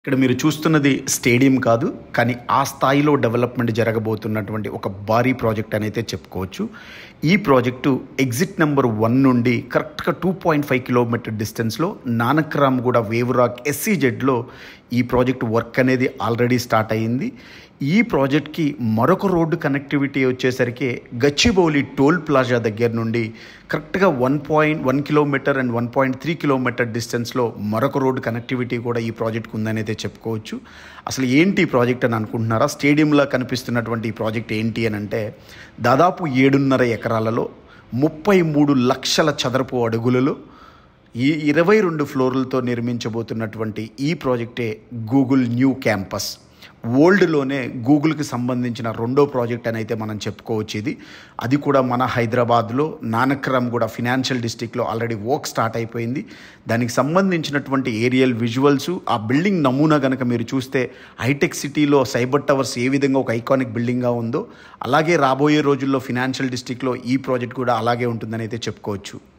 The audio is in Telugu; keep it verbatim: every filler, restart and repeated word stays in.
ఇక్కడ మీరు చూస్తున్నది స్టేడియం కాదు, కానీ ఆ స్థాయిలో డెవలప్మెంట్ జరగబోతున్నటువంటి ఒక భారీ ప్రాజెక్ట్ అని అయితే చెప్పుకోవచ్చు. ఈ ప్రాజెక్టు ఎగ్జిట్ నెంబర్ వన్ నుండి కరెక్ట్గా టూ పాయింట్ ఫైవ్ కిలోమీటర్ డిస్టెన్స్లో నానక్రామ్గూడ వేవ్రాక్ ఎస్సీజెడ్లో ఈ ప్రాజెక్ట్ వర్క్ అనేది ఆల్రెడీ స్టార్ట్ అయ్యింది. ఈ ప్రాజెక్ట్కి మరొక రోడ్డు కనెక్టివిటీ వచ్చేసరికి గచ్చిబౌలి టోల్ ప్లాజా దగ్గర నుండి కరెక్ట్గా one point one kilometre and one point three kilometre డిస్టెన్స్లో మరొక రోడ్డు కనెక్టివిటీ కూడా ఈ ప్రాజెక్ట్కి ఉందని అయితే చెప్పుకోవచ్చు. అసలు ఏంటి ఈ ప్రాజెక్ట్ అని అనుకుంటున్నారా? స్టేడియంలా కనిపిస్తున్నటువంటి ఈ ప్రాజెక్ట్ ఏంటి అని అంటే, దాదాపు ఏడున్నర ఎకరాలలో ముప్పై మూడు లక్షల చదరపు అడుగులలో ఈ ఇరవై రెండు ఫ్లోర్లతో నిర్మించబోతున్నటువంటి ఈ ప్రాజెక్టే గూగుల్ న్యూ క్యాంపస్. వరల్డ్లోనే గూగుల్కి సంబంధించిన రెండో ప్రాజెక్ట్ అని అయితే మనం చెప్పుకోవచ్చు. ఇది అది కూడా మన హైదరాబాద్లో నానక్రామ్గూడ ఫినాన్షియల్ డిస్ట్రిక్ట్లో ఆల్రెడీ వర్క్ స్టార్ట్ అయిపోయింది. దానికి సంబంధించినటువంటి ఏరియల్ విజువల్స్, ఆ బిల్డింగ్ నమూనా కనుక మీరు చూస్తే హైటెక్ సిటీలో సైబర్ టవర్స్ ఏ విధంగా ఒక ఐకానిక్ బిల్డింగ్గా ఉందో, అలాగే రాబోయే రోజుల్లో ఫినాన్షియల్ డిస్ట్రిక్ట్లో ఈ ప్రాజెక్ట్ కూడా అలాగే ఉంటుందని అయితే చెప్పుకోవచ్చు.